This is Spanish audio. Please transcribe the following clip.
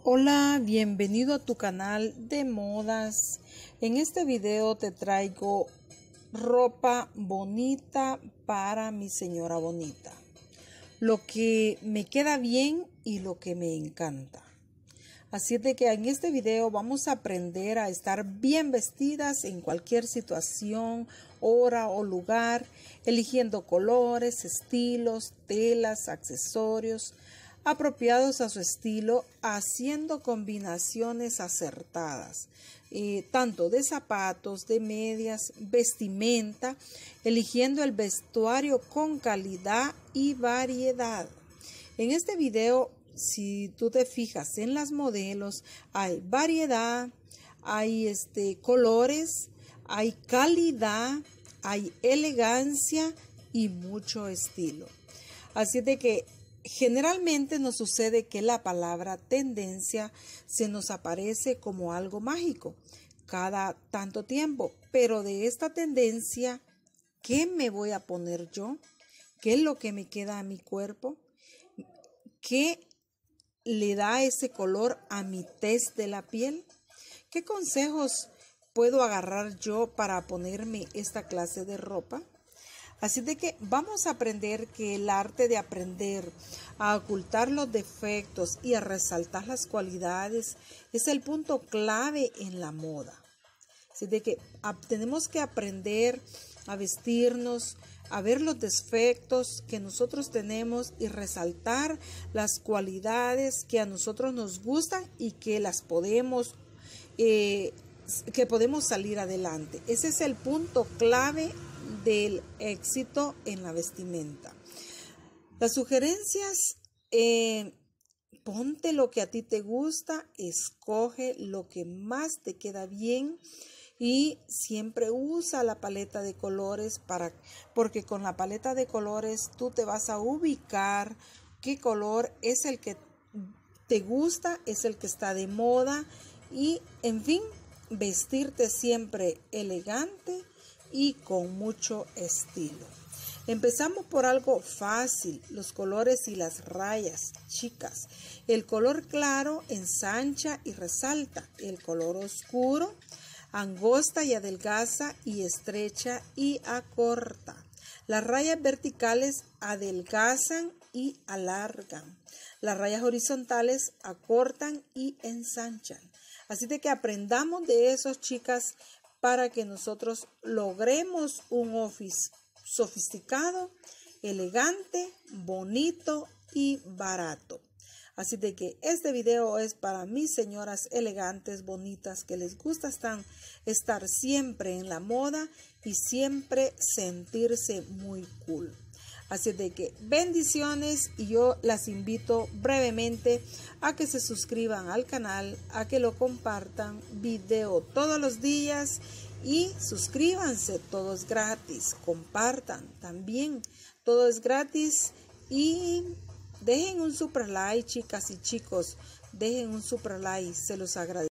Hola, bienvenido a tu canal de modas. En este video te traigo ropa bonita para mi señora bonita. Lo que me queda bien y lo que me encanta. Así de que en este video vamos a aprender a estar bien vestidas en cualquier situación, hora o lugar, eligiendo colores, estilos, telas, accesorios apropiados a su estilo, haciendo combinaciones acertadas, tanto de zapatos, de medias, vestimenta, eligiendo el vestuario con calidad y variedad. En este video, si tú te fijas en las modelos, hay variedad, hay colores, hay calidad, hay elegancia y mucho estilo. Así de que generalmente nos sucede que la palabra tendencia se nos aparece como algo mágico cada tanto tiempo, pero de esta tendencia, ¿qué me voy a poner yo? ¿Qué es lo que me queda a mi cuerpo? ¿Qué le da ese color a mi tez de la piel? ¿Qué consejos puedo agarrar yo para ponerme esta clase de ropa? Así de que vamos a aprender que el arte de aprender a ocultar los defectos y a resaltar las cualidades es el punto clave en la moda. Así de que tenemos que aprender a vestirnos, a ver los defectos que nosotros tenemos y resaltar las cualidades que a nosotros nos gustan y que las podemos salir adelante. Ese es el punto clave del éxito en la vestimenta. Las sugerencias, ponte lo que a ti te gusta, escoge lo que más te queda bien y siempre usa la paleta de colores porque con la paleta de colores tú te vas a ubicar qué color es el que te gusta, es el que está de moda y en fin, vestirte siempre elegante y con mucho estilo. Empezamos por algo fácil, los colores y las rayas, chicas. El color claro ensancha y resalta. El color oscuro angosta y adelgaza y estrecha y acorta. Las rayas verticales adelgazan y alargan. Las rayas horizontales acortan y ensanchan. Así de que aprendamos de eso, chicas, para que nosotros logremos un office sofisticado, elegante, bonito y barato. Así de que este video es para mis señoras elegantes, bonitas, que les gusta estar siempre en la moda y siempre sentirse muy cool. Así de que bendiciones y yo las invito brevemente a que se suscriban al canal, a que lo compartan, video todos los días y suscríbanse, todo es gratis, compartan también, todo es gratis y dejen un super like, chicas y chicos, dejen un super like, se los agradezco.